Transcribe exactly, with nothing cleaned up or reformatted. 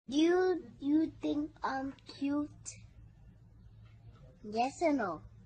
Do you, you think I'm cute? Yes or no?